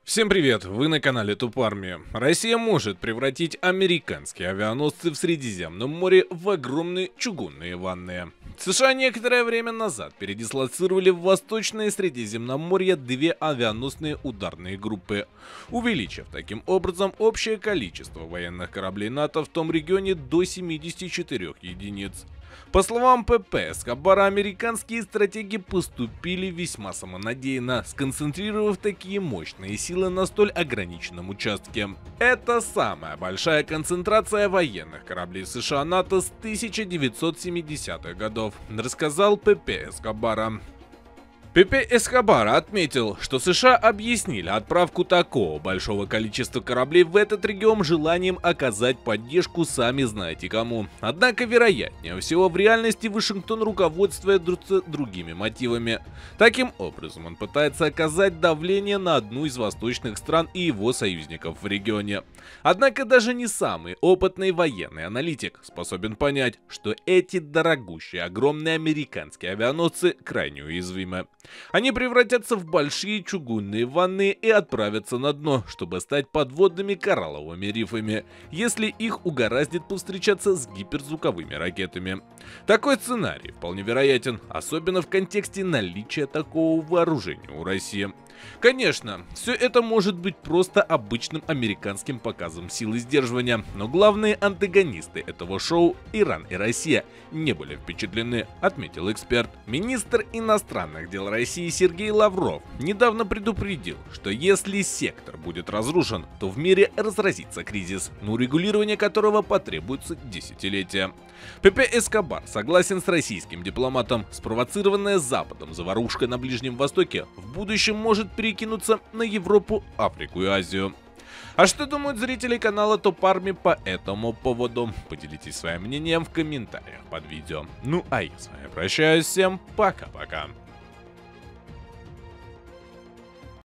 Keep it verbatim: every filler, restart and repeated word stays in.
Всем привет, вы на канале Тупармия. Россия может превратить американские авианосцы в Средиземном море в огромные чугунные ванны. США некоторое время назад передислоцировали в Восточное Средиземноморье две авианосные ударные группы, увеличив таким образом общее количество военных кораблей НАТО в том регионе до семидесяти четырёх единиц. По словам ПП Эскобара, американские стратеги поступили весьма самонадеянно, сконцентрировав такие мощные силы на столь ограниченном участке. Это самая большая концентрация военных кораблей США НАТО с тысяча девятьсот семидесятых годов, рассказал ПП Эскобара. ПП Эскобара отметил, что США объяснили отправку такого большого количества кораблей в этот регион желанием оказать поддержку сами знаете кому. Однако, вероятнее всего, в реальности Вашингтон руководствуется другими мотивами. Таким образом, он пытается оказать давление на одну из восточных стран и его союзников в регионе. Однако, даже не самый опытный военный аналитик способен понять, что эти дорогущие огромные американские авианосцы крайне уязвимы. Они превратятся в большие чугунные ванны и отправятся на дно, чтобы стать подводными коралловыми рифами, если их угораздит повстречаться с гиперзвуковыми ракетами. Такой сценарий вполне вероятен, особенно в контексте наличия такого вооружения у России. Конечно, все это может быть просто обычным американским показом силы сдерживания, но главные антагонисты этого шоу, Иран и Россия, не были впечатлены, отметил эксперт. Министр иностранных дел России Сергей Лавров недавно предупредил, что если сектор будет разрушен, то в мире разразится кризис, на урегулирование которого потребуется десятилетия. ПП Эскобар согласен с российским дипломатом, спровоцированная Западом заварушка на Ближнем Востоке в будущем может перекинуться на Европу, Африку и Азию. А что думают зрители канала Тупарми по этому поводу? Поделитесь своим мнением в комментариях под видео. Ну а я с вами прощаюсь, всем пока-пока.